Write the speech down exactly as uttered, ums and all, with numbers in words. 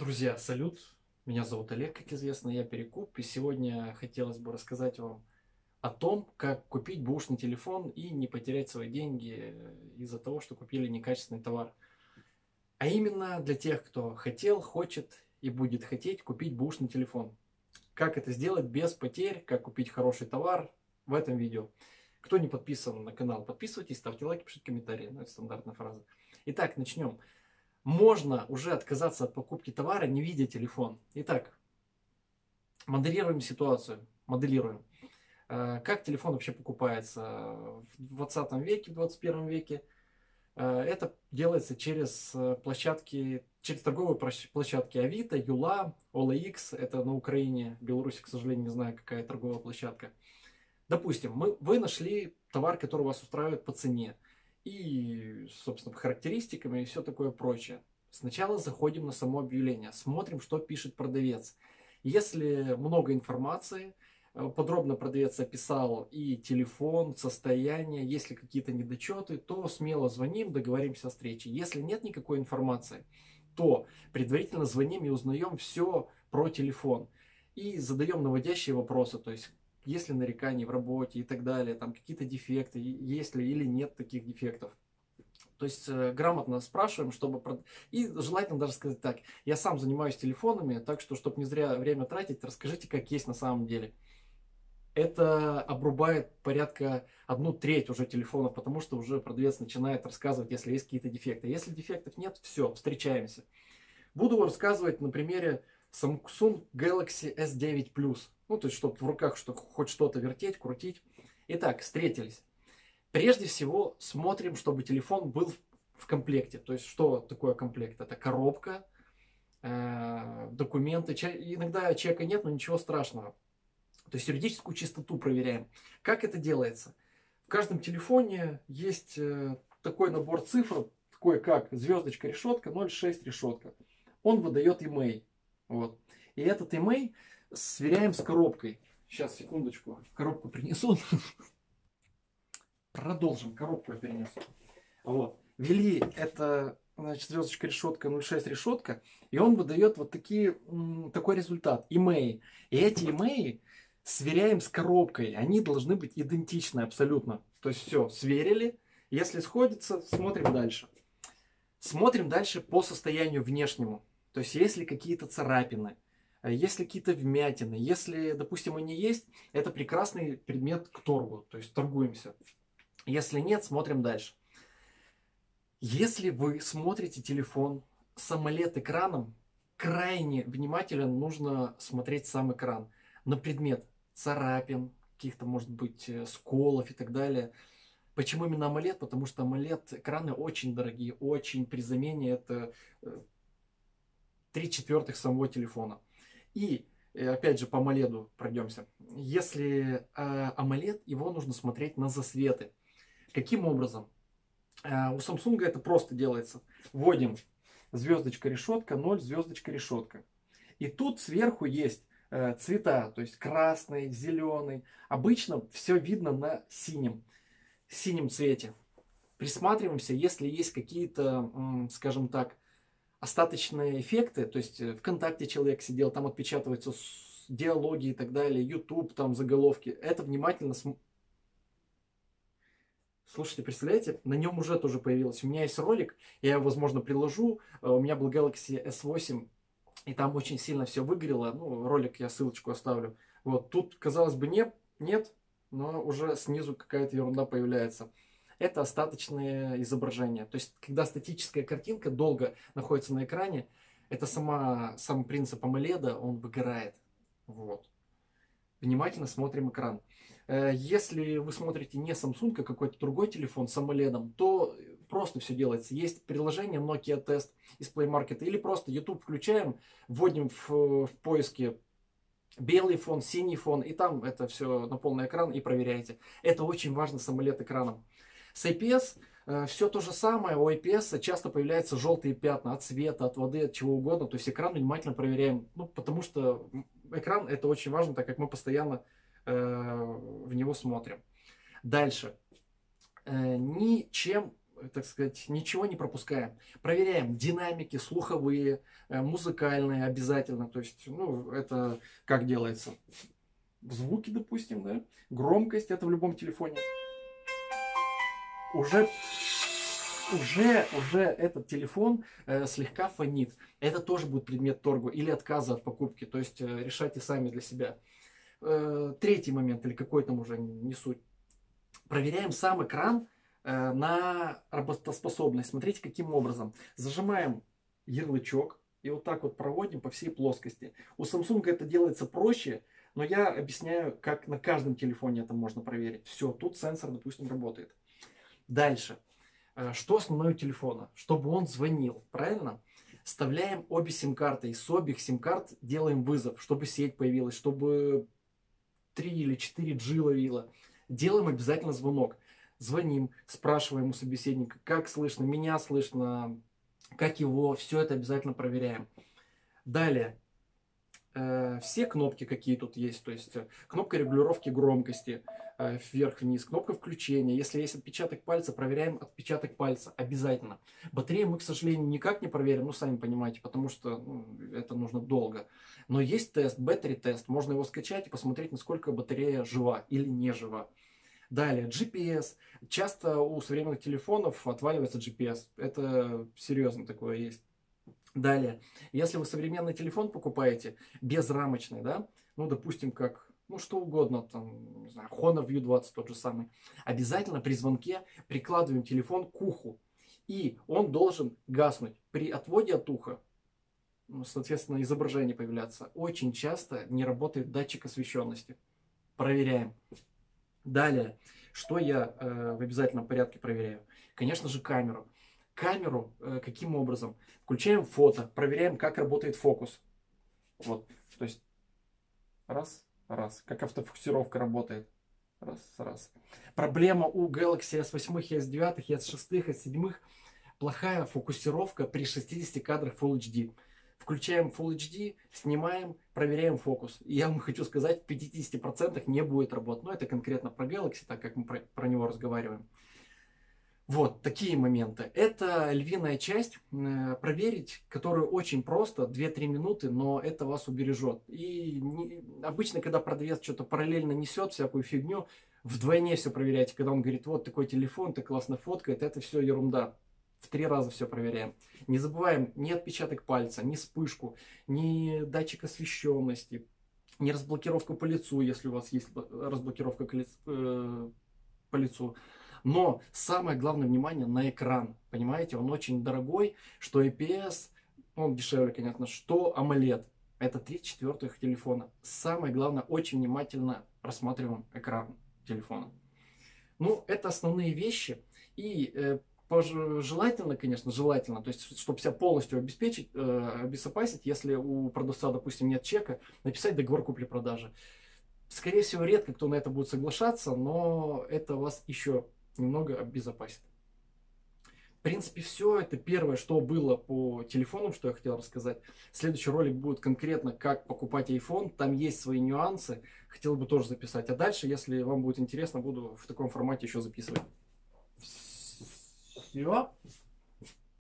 Друзья, салют! Меня зовут Олег, как известно, я Перекуп, и сегодня хотелось бы рассказать вам о том, как купить бэушный телефон и не потерять свои деньги э, из-за того, что купили некачественный товар. А именно для тех, кто хотел, хочет и будет хотеть купить бэушный телефон. Как это сделать без потерь, как купить хороший товар в этом видео. Кто не подписан на канал, подписывайтесь, ставьте лайки, пишите комментарии. Ну, это стандартная фраза. Итак, начнем. Можно уже отказаться от покупки товара, не видя телефон. Итак, моделируем ситуацию. Моделируем. Э, Как телефон вообще покупается в двадцатом веке, в двадцать первом веке? Э, Это делается через э, площадки, через торговые прощ- площадки Авито, Юла, о эл икс. Это на Украине, в Беларуси, к сожалению, не знаю, какая торговая площадка. Допустим, мы, вы нашли товар, который вас устраивает по цене и, собственно, по характеристикам и все такое прочее. Сначала заходим на само объявление, смотрим, что пишет продавец. Если много информации, э, подробно продавец описал и телефон, состояние, если какие-то недочеты, то смело звоним, договоримся о встрече. Если нет никакой информации, то предварительно звоним и узнаем все про телефон. И задаем наводящие вопросы, то есть есть ли нарекания в работе и так далее, там какие-то дефекты, есть ли или нет таких дефектов. То есть э, грамотно спрашиваем, чтобы... прод- И желательно даже сказать так, я сам занимаюсь телефонами, так что, чтобы не зря время тратить, расскажите, как есть на самом деле. Это обрубает порядка одну треть уже телефонов, потому что уже продавец начинает рассказывать, если есть какие-то дефекты. Если дефектов нет, все, встречаемся. Буду рассказывать на примере Samsung Galaxy эс девять плюс. Ну, то есть, чтобы в руках что, хоть что-то вертеть, крутить. Итак, встретились. Прежде всего, смотрим, чтобы телефон был в комплекте. То есть, что такое комплект? Это коробка, э, документы. Иногда чека нет, но ничего страшного. То есть, юридическую чистоту проверяем. Как это делается? В каждом телефоне есть э, такой набор цифр, такой как звездочка решетка, ноль шесть решетка. Он выдает имей. Вот. И этот имей сверяем с коробкой. Сейчас, секундочку, коробку принесу. Продолжим, коробку я перенесу. Вот. Ввели это, значит, звездочка решетка, ноль шесть решетка, и он выдает вот такие, такой результат, имей. И эти имеи сверяем с коробкой, они должны быть идентичны абсолютно. То есть все, сверили, если сходится, смотрим дальше. Смотрим дальше по состоянию внешнему. То есть если какие-то царапины, если какие-то вмятины, если, допустим, они есть, это прекрасный предмет к торгу, то есть торгуемся. Если нет, смотрим дальше. Если вы смотрите телефон с AMOLED-экраном, крайне внимательно нужно смотреть сам экран на предмет царапин, каких-то, может быть, э, сколов и так далее. Почему именно AMOLED? Потому что AMOLED-экраны очень дорогие, очень при замене это э, три четвертых самого телефона. И э, опять же по AMOLED пройдемся. Если э, AMOLED, его нужно смотреть на засветы. Каким образом? Э, У Samsung это просто делается. Вводим звездочка решетка, ноль звездочка решетка. И тут сверху есть э, цвета, то есть красный, зеленый. Обычно все видно на синем, синем цвете. Присматриваемся, если есть какие-то, м, скажем так, остаточные эффекты, то есть э, ВКонтакте человек сидел, там отпечатываются с- диалоги и так далее, YouTube, там заголовки. Это внимательно см- Слушайте, представляете, на нем уже тоже появилось. У меня есть ролик, я его, возможно, приложу. Э, У меня был Galaxy эс восемь, и там очень сильно все выгорело. Ну, ролик я ссылочку оставлю. Вот, тут, казалось бы, нет, нет, но уже снизу какая-то ерунда появляется. Это остаточные изображения. То есть, когда статическая картинка долго находится на экране, это сама, сам принцип AMOLED, он выгорает. Вот. Внимательно смотрим экран. Э, Если вы смотрите не Samsung, а какой-то другой телефон с AMOLED, то просто все делается. Есть приложение Nokia Test из Play Market, или просто YouTube включаем, вводим в, в поиске белый фон, синий фон, и там это все на полный экран и проверяете. Это очень важно с AMOLED-экраном. С ай пи эс э, все то же самое. У ай пи эс часто появляются желтые пятна от света, от воды, от чего угодно. То есть экран внимательно проверяем. Ну, потому что экран это очень важно, так как мы постоянно э, в него смотрим. Дальше. Э, ничем так сказать, ничего не пропускаем. Проверяем динамики, слуховые, э, музыкальные обязательно. То есть, ну, это как делается? Звуки, допустим, да? Громкость, это в любом телефоне. Уже, уже, уже этот телефон э, слегка фонит. Это тоже будет предмет торга или отказа от покупки. То есть, э, решайте сами для себя. Э, третий момент, или какой там уже, не суть. Проверяем сам экран э, на работоспособность. Смотрите, каким образом. Зажимаем ярлычок и вот так вот проводим по всей плоскости. У Samsung это делается проще, но я объясняю, как на каждом телефоне это можно проверить. Все, тут сенсор, допустим, работает. Дальше. Что основное у телефона? Чтобы он звонил, правильно? Вставляем обе сим-карты. И с обеих сим-карт делаем вызов, чтобы сеть появилась, чтобы три или четыре джи ловила. Делаем обязательно звонок. Звоним, спрашиваем у собеседника, как слышно, меня слышно, как его. Все это обязательно проверяем. Далее. Э, все кнопки, какие тут есть. То есть э, кнопка регулировки громкости. Э, вверх-вниз. Кнопка включения. Если есть отпечаток пальца, проверяем отпечаток пальца. Обязательно. Батарею мы, к сожалению, никак не проверим. Ну, сами понимаете, потому что ну, это нужно долго. Но есть тест, battery тест. Можно его скачать и посмотреть, насколько батарея жива или не жива. Далее, джи пи эс. Часто у современных телефонов отваливается джи пи эс. Это серьезно такое есть. Далее, если вы современный телефон покупаете, безрамочный, да, ну, допустим, как, ну, что угодно, там, не знаю, Honor View двадцать тот же самый, обязательно при звонке прикладываем телефон к уху. И он должен гаснуть. При отводе от уха, ну, соответственно, изображение появляться. Очень часто не работает датчик освещенности. Проверяем. Далее, что я э, в обязательном порядке проверяю? Конечно же, камеру. Камеру э, каким образом? Включаем фото, проверяем, как работает фокус. Вот, то есть раз, раз. Как автофокусировка работает. Раз, раз. Проблема у Galaxy эс восемь, эс девять, эс шесть, эс семь. Плохая фокусировка при шестидесяти кадрах Full эйч ди. Включаем Full эйч ди, снимаем, проверяем фокус. И я вам хочу сказать, в пятидесяти процентах не будет работать. Но это конкретно про Galaxy, так как мы про, про него разговариваем. Вот такие моменты. Это львиная часть. Э, проверить, которую очень просто, две-три минуты, но это вас убережет. И не, обычно, когда продавец что-то параллельно несет, всякую фигню, вдвойне все проверяйте. Когда он говорит, вот такой телефон, ты классно фоткает, это все ерунда. В три раза все проверяем. Не забываем ни отпечаток пальца, ни вспышку, ни датчик освещенности, ни разблокировку по лицу, если у вас есть разблокировка по лицу. Но самое главное внимание на экран. Понимаете, он очень дорогой, что ай пи эс, он дешевле, конечно, что AMOLED. Это три четвертых телефона. Самое главное, очень внимательно рассматриваем экран телефона. Ну, это основные вещи. И э, желательно, конечно, желательно, то есть, чтобы себя полностью обеспечить, э, обезопасить, если у продавца, допустим, нет чека, написать договор купли-продажи. Скорее всего, редко кто на это будет соглашаться, но это вас еще немного обезопасит. В принципе, все. Это первое, что было по телефонам, что я хотел рассказать. Следующий ролик будет конкретно, как покупать iPhone. Там есть свои нюансы. Хотел бы тоже записать. А дальше, если вам будет интересно, буду в таком формате еще записывать. Все.